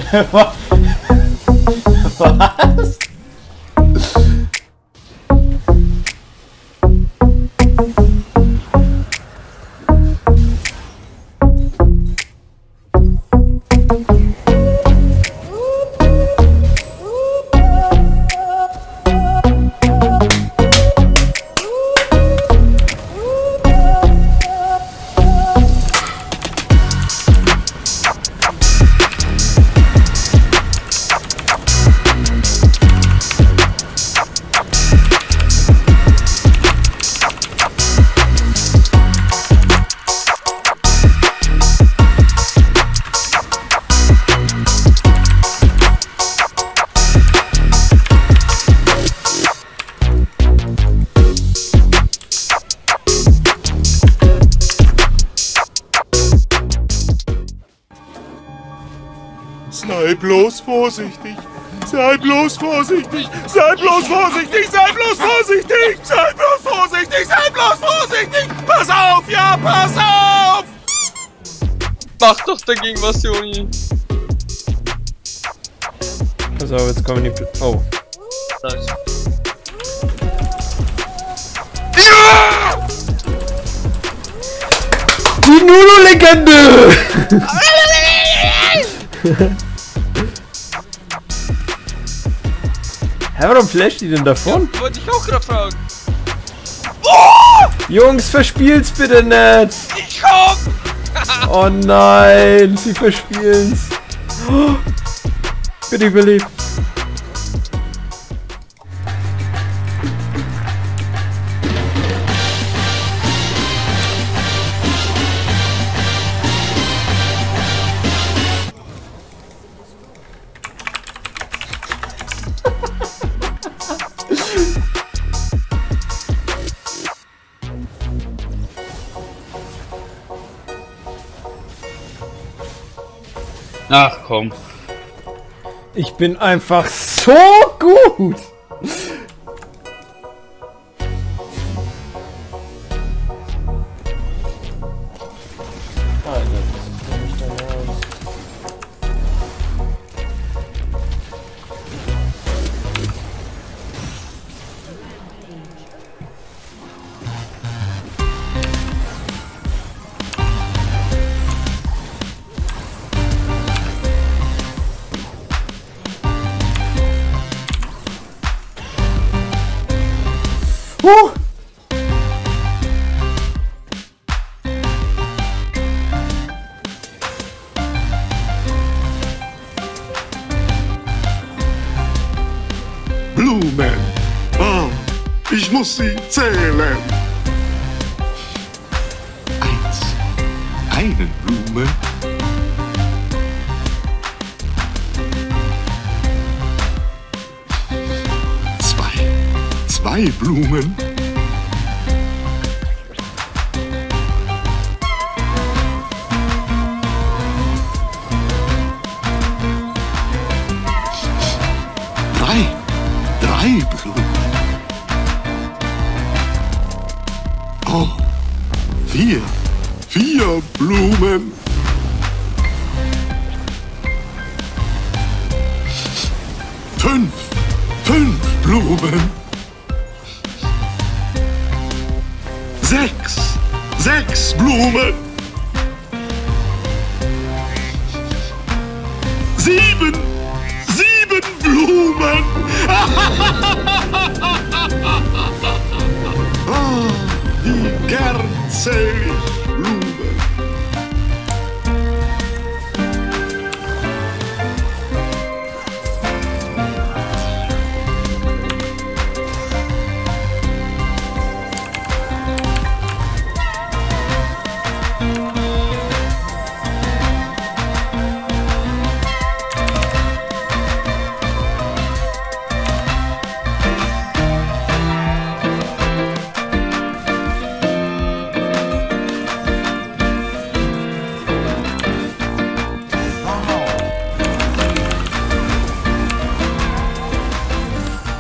Was? Sei bloß vorsichtig! Sei bloß vorsichtig! Sei bloß vorsichtig! Sei bloß vorsichtig! Sei bloß vorsichtig! Sei bloß vorsichtig! Pass auf, ja, pass auf! Mach doch dagegen was, Joni. Pass auf, jetzt kommen die... Oh. Nice. Ja! Die Nunu-Legende! Hä, warum flasht die denn davon? Ja, wollte ich auch gerade fragen. Oh! Jungs, verspielt's bitte nicht! Ich komm! Oh nein, sie verspielen's. Oh, bitte überlebt. Ach komm. Ich bin einfach so gut. Blumen. Oh, ich muss sie zählen. 1. Eine Blume. 2 Blumen. 3 Blumen. Oh, 4 Blumen. 5 Blumen. 6 Blumen. 7 Blumen. Oh, wie gern zähl ich Blumen.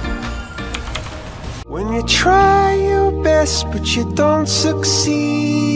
When you try your best but you don't succeed,